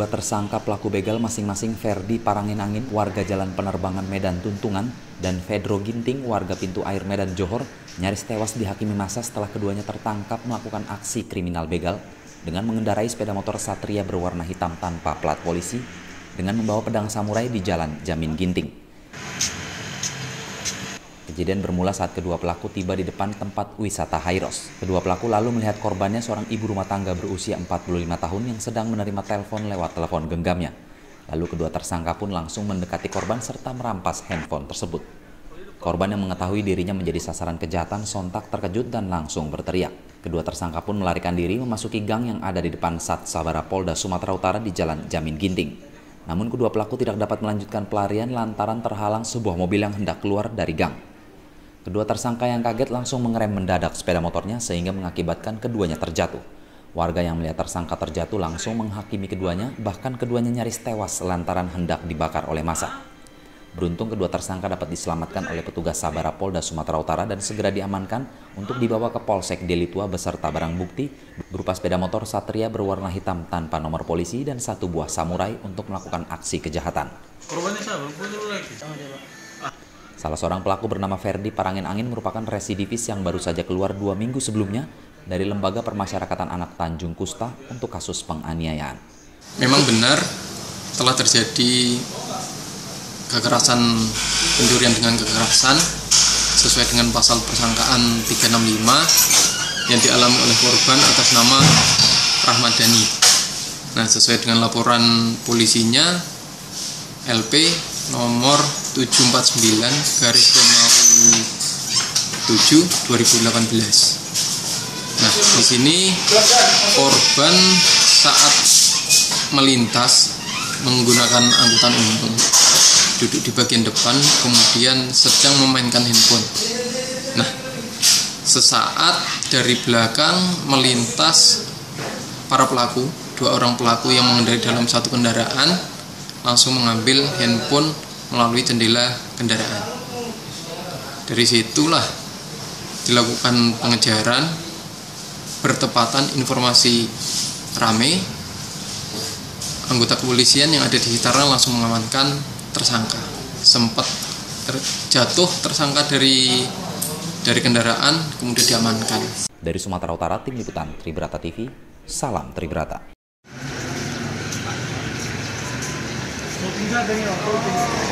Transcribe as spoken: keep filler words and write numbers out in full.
Kedua tersangka pelaku begal masing-masing Ferdi Parangin-Angin, warga Jalan Penerbangan Medan Tuntungan, dan Fedro Ginting, warga Pintu Air Medan Johor, nyaris tewas dihakimi massa setelah keduanya tertangkap melakukan aksi kriminal begal dengan mengendarai sepeda motor Satria berwarna hitam tanpa plat polisi dengan membawa pedang samurai di Jalan Jamin Ginting. Kejadian bermula saat kedua pelaku tiba di depan tempat wisata Hairos. Kedua pelaku lalu melihat korbannya, seorang ibu rumah tangga berusia empat puluh lima tahun yang sedang menerima telepon lewat telepon genggamnya. Lalu kedua tersangka pun langsung mendekati korban serta merampas handphone tersebut. Korban yang mengetahui dirinya menjadi sasaran kejahatan sontak terkejut dan langsung berteriak. Kedua tersangka pun melarikan diri memasuki gang yang ada di depan Sat Sabara Polda Sumatera Utara di Jalan Jamin Ginting. Namun kedua pelaku tidak dapat melanjutkan pelarian lantaran terhalang sebuah mobil yang hendak keluar dari gang. Kedua tersangka yang kaget langsung mengerem mendadak sepeda motornya sehingga mengakibatkan keduanya terjatuh. Warga yang melihat tersangka terjatuh langsung menghakimi keduanya, bahkan keduanya nyaris tewas lantaran hendak dibakar oleh massa. Beruntung kedua tersangka dapat diselamatkan oleh petugas Sabara Polda Sumatera Utara dan segera diamankan untuk dibawa ke Polsek Delitua beserta barang bukti berupa sepeda motor Satria berwarna hitam tanpa nomor polisi dan satu buah samurai untuk melakukan aksi kejahatan. Korbannya siapa? Punya lagi. Salah seorang pelaku bernama Ferdi Parangin-Angin merupakan residivis yang baru saja keluar dua minggu sebelumnya dari Lembaga Permasyarakatan Anak Tanjung Kusta untuk kasus penganiayaan. Memang benar telah terjadi kekerasan, pencurian dengan kekerasan sesuai dengan pasal persangkaan tiga enam lima yang dialami oleh korban atas nama Rahmat Dhani. Nah, sesuai dengan laporan polisinya L P nomor tujuh empat sembilan garis Romawi tujuh dua ribu delapan belas. Nah, di sini korban saat melintas menggunakan angkutan umum duduk di bagian depan, kemudian sedang memainkan handphone. Nah, sesaat dari belakang melintas para pelaku, dua orang pelaku yang mengendarai dalam satu kendaraan, langsung mengambil handphone melalui jendela kendaraan. Dari situlah dilakukan pengejaran, bertepatan informasi rame, anggota kepolisian yang ada di sekitaran langsung mengamankan tersangka. Sempat terjatuh tersangka dari dari kendaraan, kemudian diamankan. Dari Sumatera Utara, Tim Liputan Tribrata T V, salam Tribrata.